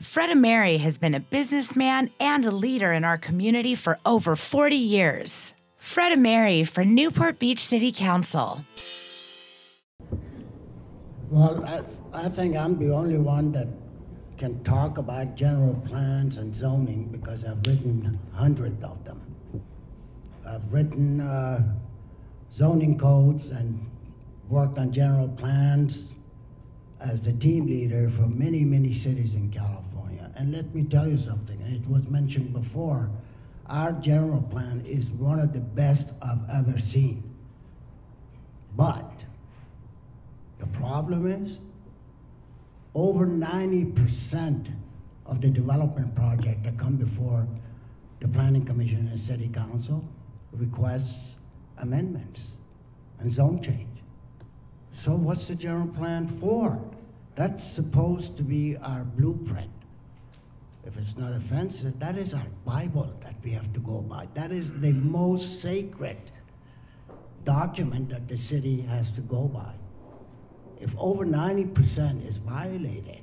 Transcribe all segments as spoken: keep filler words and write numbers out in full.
Fred Ameri has been a businessman and a leader in our community for over forty years. Fred Ameri for Newport Beach City Council. Well, I, I think I'm the only one that can talk about general plans and zoning because I've written hundreds of them. I've written uh, zoning codes and worked on general plans as the team leader for many, many cities in California. And let me tell you something, and it was mentioned before, our general plan is one of the best I've ever seen. But the problem is, over ninety percent of the development project that come before the Planning Commission and City Council requests amendments and zone change. So what's the general plan for? That's supposed to be our blueprint. If it's not offensive, that is our Bible that we have to go by. That is the most sacred document that the city has to go by. If over ninety percent is violated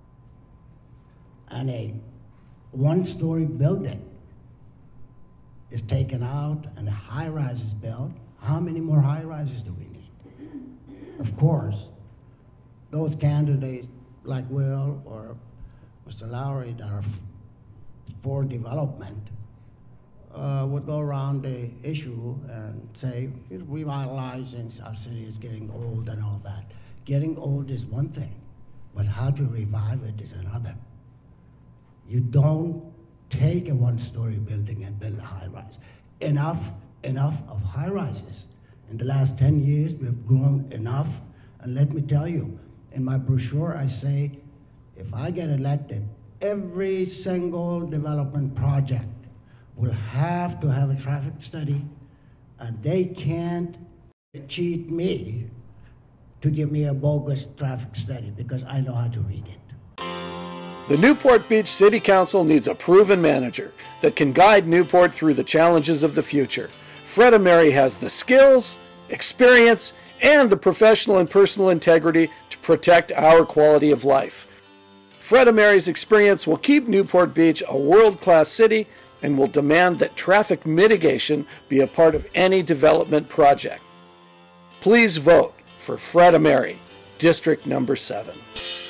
and a one-story building is taken out and a high-rise is built, how many more high-rises do we need? Of course, those candidates like Will or Mister Lowry that are for development uh, would go around the issue and say, revitalizing our city is getting old and all that. Getting old is one thing, but how to revive it is another. You don't take a one-story building and build a high-rise. Enough, enough of high-rises. In the last ten years, we've grown enough, and let me tell you, in my brochure, I say, if I get elected, every single development project will have to have a traffic study, and they can't cheat me to give me a bogus traffic study because I know how to read it. The Newport Beach City Council needs a proven manager that can guide Newport through the challenges of the future. Fred Ameri has the skills, experience, and the professional and personal integrity to protect our quality of life. Fred Ameri's experience will keep Newport Beach a world-class city and will demand that traffic mitigation be a part of any development project. Please vote for Fred Ameri, District Number seven.